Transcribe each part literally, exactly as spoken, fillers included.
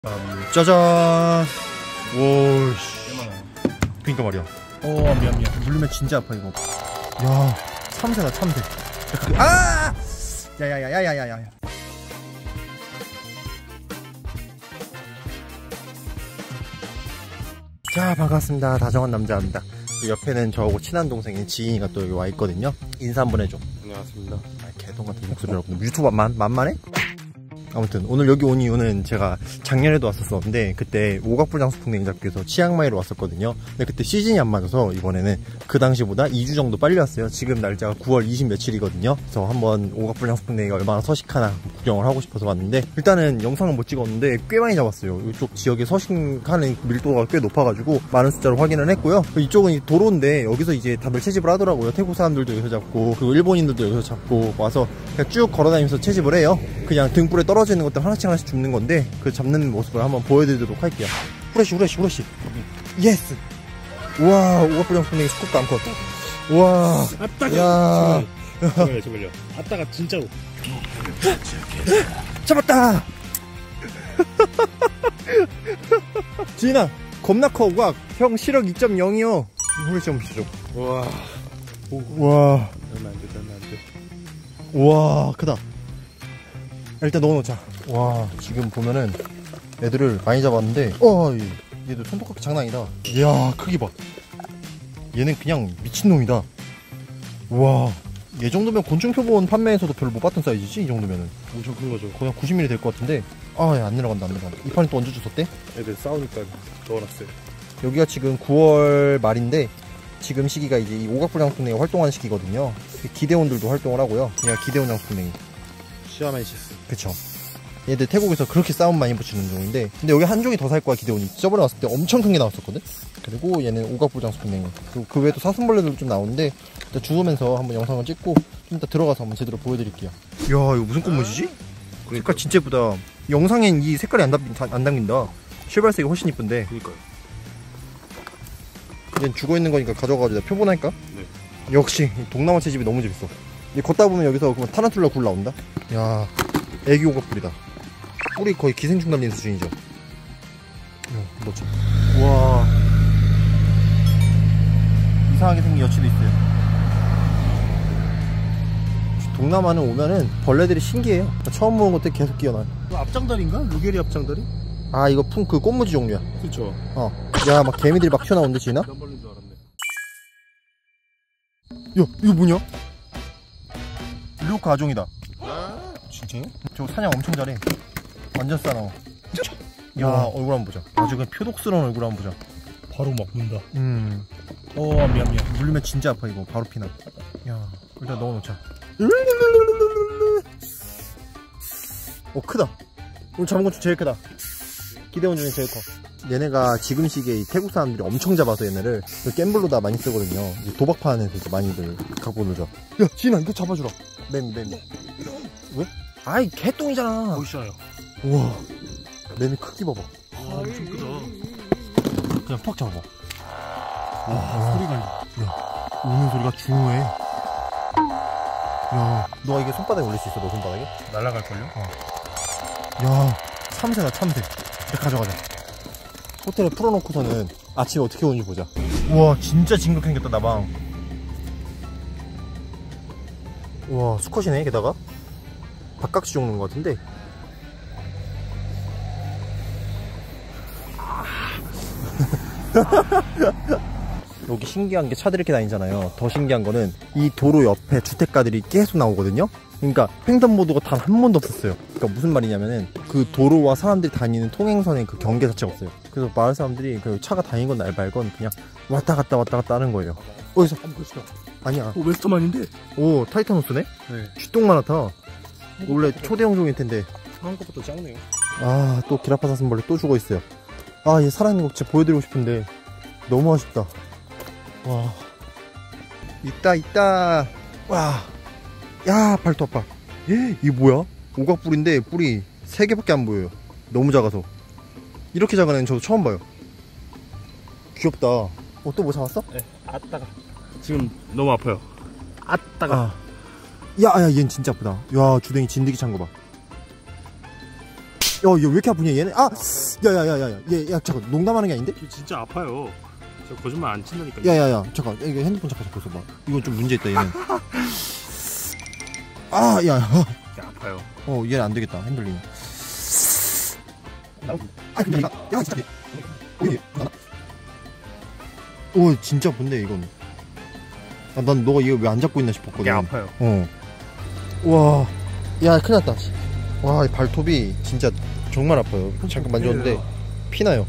음, 짜잔. 오씨. 그니까 말이야. 어 미안 미안. 물리면 진짜 아파 이거. 야 참새다 참새. 아! 야야야야야야야. 자 반갑습니다. 다정한 남자입니다. 옆에는 저하고 친한 동생인 지인이가 또 여기 와 있거든요. 인사 한번 해줘. 안녕하십니까. 아, 개똥 같은 목소리 여러분. 유튜브 만 만만해? 아무튼 오늘 여기 온 이유는 제가 작년에도 왔었었는데 그때 오각불장수풍뎅이 잡기 위해서 치앙마이로 왔었거든요. 근데 그때 시즌이 안 맞아서 이번에는 그 당시보다 이 주 정도 빨리 왔어요. 지금 날짜가 구월 이십 며칠이거든요. 그래서 한번 오각불장수풍뎅이가 얼마나 서식하나 구경을 하고 싶어서 왔는데 일단은 영상은 못 찍었는데 꽤 많이 잡았어요. 이쪽 지역에 서식하는 밀도가 꽤 높아가지고 많은 숫자로 확인을 했고요. 이쪽은 도로인데 여기서 이제 다들 채집을 하더라고요. 태국 사람들도 여기서 잡고 그리고 일본인들도 여기서 잡고 와서 그냥 쭉 걸어다니면서 채집을 해요. 그냥 등불에 떨어져 있는 것들 하나씩 하나씩 줍는 건데 그 잡는 모습을 한번 보여드리도록 할게요. 후레쉬 후레쉬 후레쉬. 예스. 우와 오각불장수풍뎅이 스쿱도 암컷. 우와. 아따가. 야. 잠깐만요 잠깐만요. 아따가 진짜로. 잡았다. 지인아 겁나 커. 우와 형 시력 이 점 영이요 후레쉬 한번 비춰줘. 와. 우와. 얼마 안 돼, 얼마 안 돼. 우와 크다. 일단 넣어놓자. 와 지금 보면은 애들을 많이 잡았는데 어 얘도 손톱깎이 장난 아니다. 이야 크기 봐. 얘는 그냥 미친놈이다. 우와 얘 정도면 곤충표본 판매에서도 별로 못 봤던 사이즈지. 이 정도면은 엄청 큰 거죠. 거의 한 구십 밀리미터 될 것 같은데 아 야 안 내려간다 안 내려간다. 이 판이 또 언제 주웠대? 애들 싸우니까 넣어놨어요. 여기가 지금 구월 말인데 지금 시기가 이제 이 오각불장수풍뎅이가 활동하는 시기거든요. 기대원들도 활동을 하고요. 얘가 기대원 장수풍뎅이. 시아멘시스. 그쵸. 얘들 태국에서 그렇게 싸움 많이 붙이는 종인데 근데 여기 한 종이 더 살 거야. 기대원이 저번에 왔을 때 엄청 큰 게 나왔었거든. 그리고 얘는 오각불장수풍뎅이. 그리고 그 외에도 사슴벌레들도 좀 나오는데 일단 주우면서 한번 영상을 찍고 좀 이따 들어가서 한번 제대로 보여드릴게요. 이야 이거 무슨 꽃무지지? 색깔 진짜 예쁘다. 영상엔 이 색깔이 안, 담긴, 안 담긴다. 실발색이 훨씬 이쁜데 그니까요. 얘는 죽어있는 거니까 가져가가지고 표본할까? 네. 역시 동남아 채집이 너무 재밌어. 얘 걷다 보면 여기서 그만 타란툴라 굴 나온다. 야 애기 오각불이다. 뿔이 거의 기생충 달린 수준이죠. 어, 뭐지? 와 이상하게 생긴 여치도 있어요. 동남아는 오면은 벌레들이 신기해요. 처음 보는 것들 계속 끼어나. 앞장다리인가? 루게리 앞장다리? 아 이거 품 그 꽃무지 종류야. 그쵸. 어. 야 막 개미들이 막 튀어나오는데 지나? 그런 벌레인 줄 알았네. 야 이거 뭐냐? 류카 아종이다. 진짜요? 저거 사냥 엄청 잘해. 완전 싸나워. 야 얼굴 한번 보자. 아주 그냥 표독스러운 얼굴 한번 보자. 바로 막 문다. 음. 어 미안 미안. 물리면 진짜 아파 이거. 바로 피나. 야 일단 넣어놓자. 오 크다. 오늘 잡은 것 중 제일 크다. 기대원 중에 제일 커. 얘네가 지금 시기에 이 태국 사람들이 엄청 잡아서 얘네를 갬블로다 많이 쓰거든요. 이제 도박판에서 이제 많이들 갖고 놀죠. 야 지인아 이거 잡아주라. 매미 매미. 왜? 아이 개똥이잖아. 멋있어요. 우와 매미 크기 봐봐. 아 엄청 크다. 그냥 팍 잡아봐. 와, 와 소리가. 야 우는 소리가 중후해. 야 너가 이게 손바닥에 올릴 수 있어? 너 손바닥에? 날아갈걸요? 어. 야 참새다 참새. 가져가자. 호텔에 풀어놓고서는 아침에 어떻게 오는지 보자. 우와 진짜 징그럽게 생겼다 나방. 우와 수컷이네. 게다가 박각시 종류인 것 같은데. 여기 신기한 게 차들이 이렇게 다니잖아요. 더 신기한 거는 이 도로 옆에 주택가들이 계속 나오거든요. 그러니까 횡단보도가 단 한 번도 없었어요. 그러니까 무슨 말이냐면은 그 도로와 사람들이 다니는 통행선의 그 경계 자체가 없어요. 그래서 마을 사람들이 그 차가 다니건 날 말건 그냥 왔다 갔다 왔다 갔다 하는 거예요. 어디서? 한번 보시다. 아니야. 오 웨스터만인데? 오 타이타노스네? 네. 쥐똥만 같아. 원래 초대형 종일 텐데. 한 것부터 작네요. 아 또 기라파 사슴벌레 또 죽어있어요. 아 얘 살아있는 거 진짜 보여드리고 싶은데 너무 아쉽다. 와 있다 있다. 와 야 발톱 아파. 예, 이게 뭐야? 오각뿔인데 뿔이 세 개밖에 안 보여요. 너무 작아서. 이렇게 작은 애는 저도 처음 봐요. 귀엽다. 어 또 뭐 잡았어? 네. 아따가. 지금 너무 아파요. 아따가. 아. 야야 얘는 진짜 아프다. 야 주댕이 진드기 찬 거 봐. 야, 얘 왜 이렇게 아프냐 얘네? 아! 야야야야야 얘 야 잠깐 농담하는 게 아닌데? 진짜 아파요. 저 거짓말 안 친다니까. 야야야 잠깐 이거 핸드폰 잠깐 잡고 있어봐. 이건 좀 문제 있다 얘는. 아 야. 진짜 아파요. 어 얘는 안 되겠다 핸들링. 아 근데 야 진짜. 오 진짜 본데 이건. 아, 난 너가 이거 왜 안 잡고 있나 싶었거든. 이게 아파요. 어. 와. 야 큰일 났다. 와 이 발톱이 진짜 정말 아파요. 잠깐 만졌는데 피나요.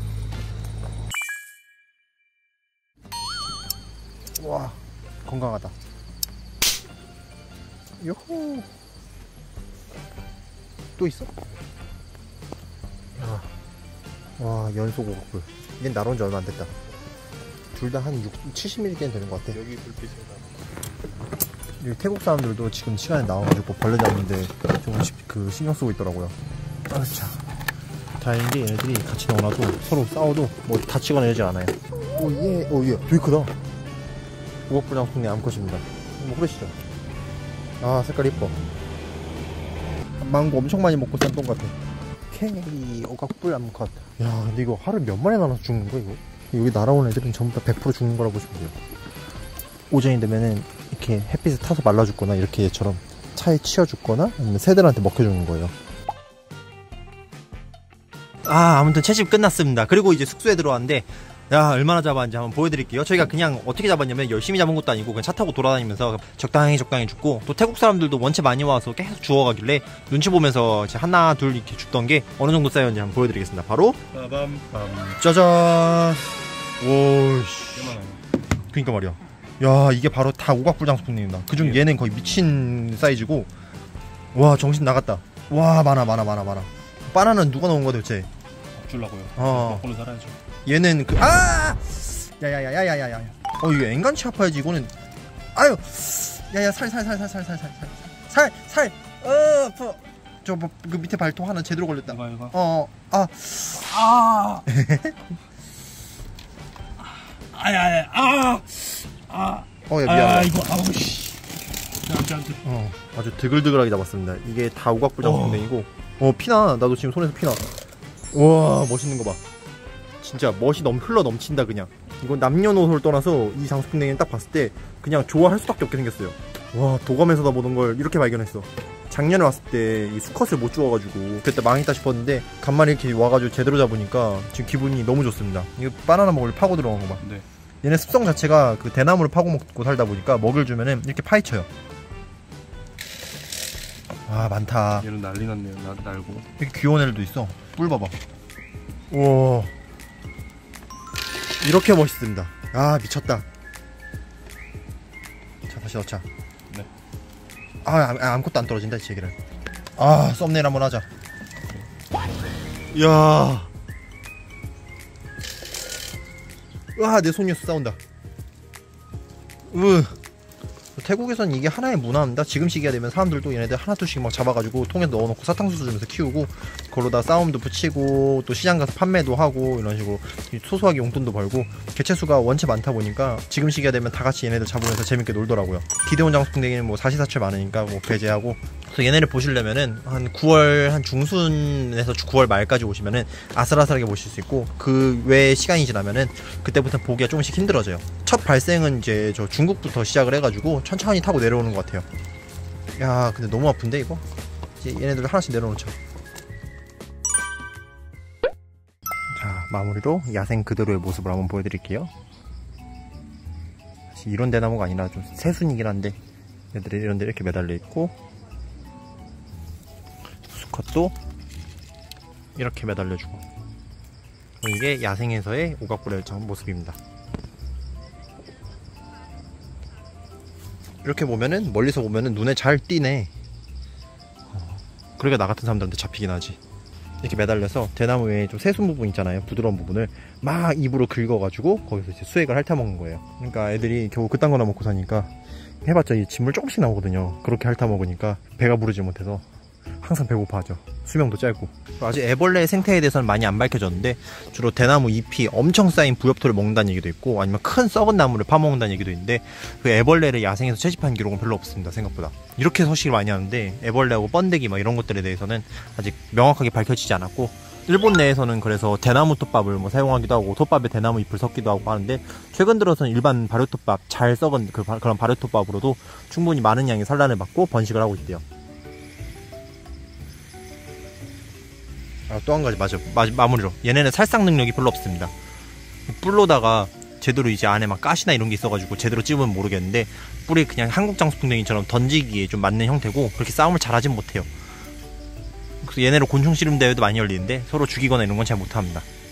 와 건강하다. 요호. 또 있어? 야. 와 연속 오각불. 얘는 날아온 지 얼마 안 됐다. 둘 다 한 칠십 밀리미터는 되는 것 같아. 여기 불빛이 여기 태국 사람들도 지금 시간에 나와가지고 벌레 잡는데 조금씩 그 신경 쓰고 있더라고요. 아, 참. 다행인 게 얘네들이 같이 나오나도 서로 싸워도 뭐 다치거나 이러지 않아요. 오, 예, 오, 예, 되게 크다. 오각불 장수풍뎅이 암컷입니다. 한번 후레시죠. 아, 색깔 이뻐. 망고 엄청 많이 먹고 산 똥 같아. K 오각불 암컷. 야, 근데 이거 하루 몇 마리 나눠서 죽는 거야, 이거? 여기 날아온 애들은 전부 다 백 퍼센트 죽는 거라고 보시면 돼요. 오전이 되면은 이렇게 햇빛에 타서 말라 죽거나 이렇게 얘처럼 차에 치여 죽거나 아니면 새들한테 먹혀 죽는 거예요. 아 아무튼 채집 끝났습니다. 그리고 이제 숙소에 들어왔는데 야 얼마나 잡았는지 한번 보여드릴게요. 저희가 그냥 어떻게 잡았냐면 열심히 잡은 것도 아니고 그냥 차 타고 돌아다니면서 적당히 적당히 죽고, 또 태국 사람들도 원체 많이 와서 계속 주워가길래 눈치 보면서 이제 하나 둘 이렇게 죽던 게 어느 정도 쌓였는지 한번 보여드리겠습니다. 바로 빠밤 짜잔. 오씨 얼마나 그니까 말이야. 야 이게 바로 다 오각불 장수풍뎅이입니다. 그중 얘는 거의 미친 사이즈고. 와 정신 나갔다. 와 많아 많아 많아 많아. 바나나는 누가 넣은 거야 도대체? 주려고요. 어. 먹고는 살아야죠. 얘는 그 아! 야야야야야야야. 어 이거 앵간치 아파야지 이거는. 아유. 야야 살 살 살 살 살 살 살 살 살. 어 아파. 저 뭐 그 밑에 발톱 하나 제대로 걸렸다. 이거 이거. 어 아. 아. 아야야 아. 아. 어 야 미안해. 아 이거 아우 씨. 안돼 안돼. 어 아주 드글드글하게 잡았습니다. 이게 다 오각불 장수풍뎅이고. 어 피나. 나도 지금 손에서 피나. 우와 멋있는 거 봐. 진짜 멋이 너무 흘러 넘친다 그냥. 이건 남녀노소를 떠나서 이 장수풍뎅이는 딱 봤을 때 그냥 좋아할 수밖에 없게 생겼어요. 와 도감에서다 보던 걸 이렇게 발견했어. 작년에 왔을 때 이 수컷을 못 주워가지고 그때 망했다 싶었는데 간만에 이렇게 와가지고 제대로 잡으니까 지금 기분이 너무 좋습니다. 이거 바나나 먹을 파고 들어간 거 봐. 네. 얘네 습성 자체가 그 대나무를 파고 먹고 살다 보니까 먹을 주면은 이렇게 파헤쳐요. 와 많다. 얘는 난리 났네요. 나 날고. 이렇게 귀여운 애들도 있어. 뿔 봐봐. 우와 이렇게 멋있습니다. 아 미쳤다. 자 다시 넣자. 네. 아, 아 아무것도 안 떨어진다 이 얘기를. 아 썸네일 한번 하자. 이야. 와 내 손이었어. 싸운다. 으. 태국에선 이게 하나의 문화입니다. 지금 시기가 되면 사람들도 얘네들 하나둘씩 막 잡아가지고 통에 넣어놓고 사탕수수 주면서 키우고, 그걸로다 싸움도 붙이고 또 시장 가서 판매도 하고 이런 식으로 소소하게 용돈도 벌고, 개체수가 원체 많다 보니까 지금 시기가 되면 다 같이 얘네들 잡으면서 재밌게 놀더라고요. 기대온 장수풍뎅이는 뭐 사시사철 많으니까 뭐 배제하고. 그래서 얘네를 보시려면은 한 구월 한 중순에서 구월 말까지 오시면은 아슬아슬하게 보실 수 있고, 그 외에 시간이 지나면은 그때부터 보기가 조금씩 힘들어져요. 첫 발생은 이제 저 중국부터 시작을 해가지고 천천히 타고 내려오는 것 같아요. 야 근데 너무 아픈데 이거? 이제 얘네들 하나씩 내려놓자. 자 마무리로 야생 그대로의 모습을 한번 보여드릴게요. 사실 이런 대나무가 아니라 좀 새순이긴 한데 얘들이 이런 데 이렇게 매달려 있고, 수컷도 이렇게 매달려주고, 이게 야생에서의 오각불의 모습입니다. 이렇게 보면은 멀리서 보면은 눈에 잘 띄네. 어, 그러니까 나 같은 사람들한테 잡히긴 하지. 이렇게 매달려서 대나무 외에 좀 새순 부분 있잖아요, 부드러운 부분을 막 입으로 긁어가지고 거기서 이제 수액을 핥아먹는 거예요. 그러니까 애들이 겨우 그딴 거나 먹고 사니까 해봤자 이 진물 조금씩 나오거든요. 그렇게 핥아먹으니까 배가 부르지 못해서 항상 배고파하죠. 수명도 짧고. 아직 애벌레의 생태에 대해서는 많이 안 밝혀졌는데 주로 대나무 잎이 엄청 쌓인 부엽토를 먹는다는 얘기도 있고 아니면 큰 썩은 나무를 파먹는다는 얘기도 있는데 그 애벌레를 야생에서 채집한 기록은 별로 없습니다. 생각보다. 이렇게 서식을 많이 하는데 애벌레하고 번데기 막 이런 것들에 대해서는 아직 명확하게 밝혀지지 않았고, 일본 내에서는 그래서 대나무 톱밥을 뭐 사용하기도 하고 톱밥에 대나무 잎을 섞기도 하고 하는데, 최근 들어서는 일반 발효톱밥, 잘 썩은 그 바, 그런 발효톱밥으로도 충분히 많은 양의 산란을 받고 번식을 하고 있대요. 아, 또 한 가지, 맞아. 마, 마무리로. 얘네는 살상 능력이 별로 없습니다. 뿔로다가 제대로 이제 안에 막 가시나 이런 게 있어가지고 제대로 찝으면 모르겠는데, 뿔이 그냥 한국 장수풍뎅이처럼 던지기에 좀 맞는 형태고 그렇게 싸움을 잘하진 못해요. 그래서 얘네로 곤충 씨름 대회도 많이 열리는데 서로 죽이거나 이런 건 잘 못합니다.